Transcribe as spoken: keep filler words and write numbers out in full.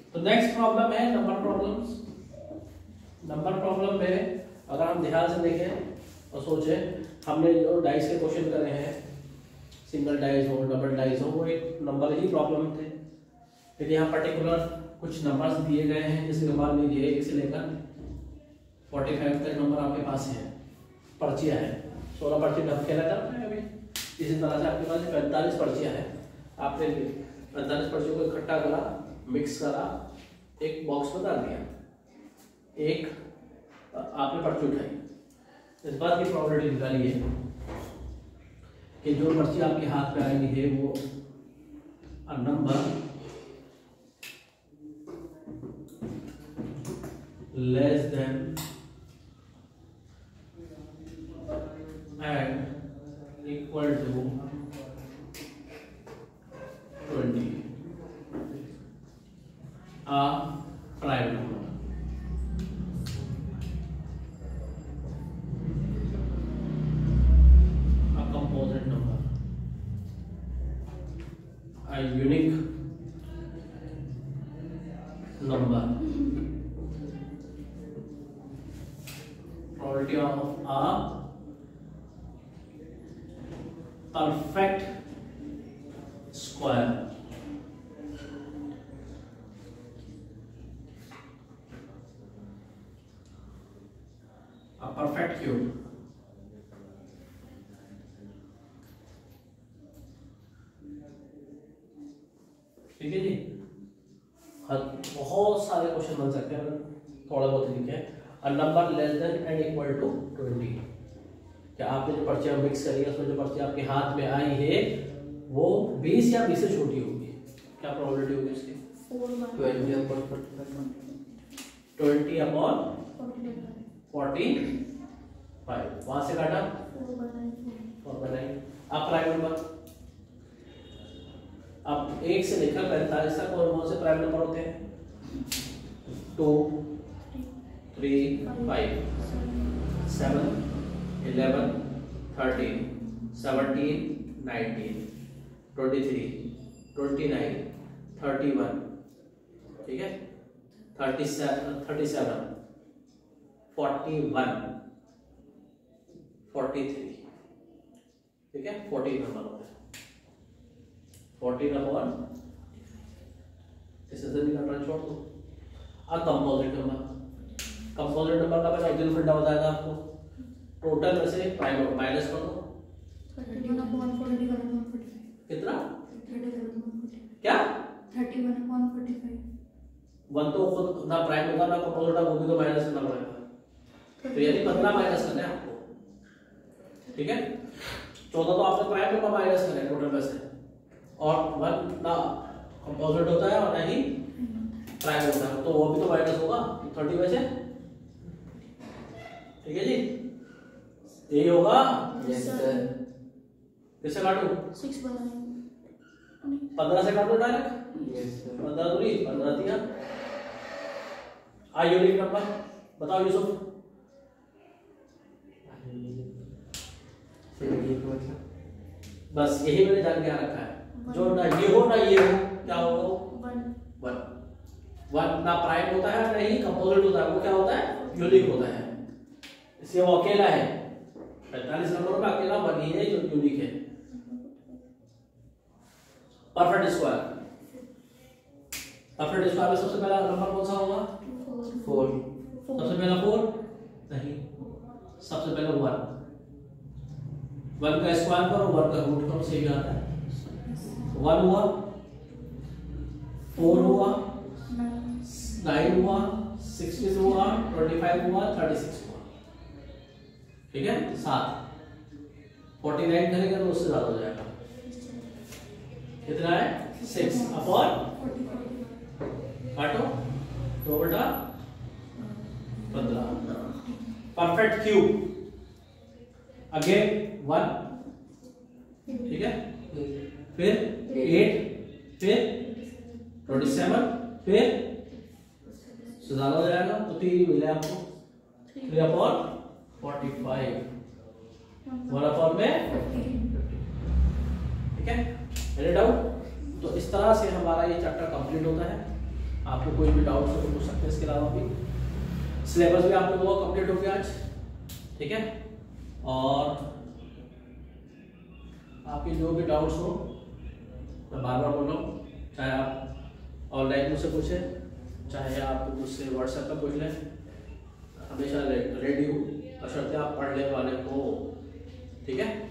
तो next problem है number problems. Number problem में अगर हम ध्यान से देखें और सोचें, हमने जो डाइस के क्वेश्चन करे हैं, सिंगल डाइस हो डबल डाइस हो, वो एक नंबर ही प्रॉब्लम थे। फिर यहाँ पर्टिकुलर कुछ नंबर्स दिए गए हैं, जिसके बाद में ये एक से लेकर पैंतालीस तक नंबर आपके पास है, पर्चियाँ हैं। सोलह पर्ची ढक खेला करते हैं अभी, इसी तरह से आपके पास पैंतालीस पर्चियाँ हैं। आपने पैंतालीस पर्चियों को इकट्ठा करा, मिक्स करा, एक बॉक्स में डाल दिया, एक आपने पर्ची उठाई। इस बात की प्रोबेबिलिटी निकाली है कि जो पर्ची आपके हाथ में आएगी है वो a number less than and equal to twenty a prime number. Composite number, a unique number, probability of a perfect square, a perfect cube, ठीक है जी। बहुत सारे क्वेश्चन बन सकते हैं, थोड़ा बहुत लिखे हैं। A number less than and equal to twenty, क्या आपने जो पर्चियां मिक्स करी है उसमें जो पर्ची आपके हाथ में आई है वो बीस या बीस से छोटी होगी, क्या प्रोबेबिलिटी होगी इसकी? Twenty upon twenty upon forty five, वहां से काटा फोर बाय नाइन। अब प्राइम नंबर, अब एक से लेकर पैंतालीस तक और कौन से प्राइम नंबर होते हैं? Two, three, five, seven, eleven, thirteen, seventeen, nineteen, twenty three, twenty nine, thirty one, ठीक है, thirty seven, thirty seven, forty one, forty three, ठीक है, फोर्टीन नंबर होते हैं। फोर्टीन अपॉन इससे से निकालना छोड़ दो। अब कंपोजिट नंबर, कंपोजिट नंबर का मैंने अगले फंडा बताया था आपको, टोटल में से प्राइम माइनस कर दो, कितना क्या वन तो खुद ना प्राइम होगा ना कंपोजिट होगा, वो भी तो माइनस करना पड़ेगा, तो यानी पंद्रह माइनस करना है आपको, ठीक है। चौदह तो आपने प्राइम नंबर माइनस करना है टोटल में से, और वन ना कंपोजिट होता है और ना ही प्राइम होता है, तो वो भी तो माइनस होगा थर्टी में से, ठीक है जी। यही होगा, किससे काटू? पंद्रह से काटो डायरेक्ट, पंद्रह दूरी पंद्रह दिया। आ यूनिक नंबर बताओ यूसुफ। बस यही मैंने जान के रखा है, जो ना ये हो ना ये हो, क्या होगा? वन वन वन ना प्राइम होता है ना ही कंपोजिट होता है, वो क्या होता है? यूनिक होता है। इसलिए वो अकेला है, पैंतालीस नंबरों का अकेला वन ही है जो यूनिक है। परफेक्ट स्क्वायर, परफेक्ट स्क्वायर में सबसे पहला नंबर कौन सा होगा? फोर। सबसे पहला फोर नहीं, सबसे पहला वन। वन का स्क्वायर करो, वन का रूट करो, सही आता है। वन हुआ, फोर हुआ, नाइन हुआ, सिक्सटीन हुआ, ट्वेंटी फाइव हुआ, थर्टी सिक्स हुआ, ठीक है। सात, फोर्टी नाइन करेंगे तो उससे ज्यादा हो जाएगा, कितना है? सिक्स अपॉन काटो दो बटा पंद्रह। परफेक्ट क्यूब अगेन वन, ठीक है, फिर एट, फिर ट्वेंटी सेवन, फिर ज्यादा हो जाएगा तो तीन मिले आपको, three upon forty five, one upon में, ठीक है। Any doubt? तो इस तरह से हमारा ये चैप्टर कंप्लीट होता है। आपको कोई भी डाउट हो तो पूछ सकते हैं। इसके अलावा भी सिलेबस भी आप लोगों का कंप्लीट हो गया आज, ठीक है। और आपके जो भी डाउट्स हो मैं बार बार बोल रहा हूँ, चाहे आप ऑनलाइन मुझसे पूछें चाहे आप मुझसे व्हाट्सएप पर पूछ लें, हमेशा रेडी हूँ बशर्ते आप पढ़ने वाले हो, ठीक है।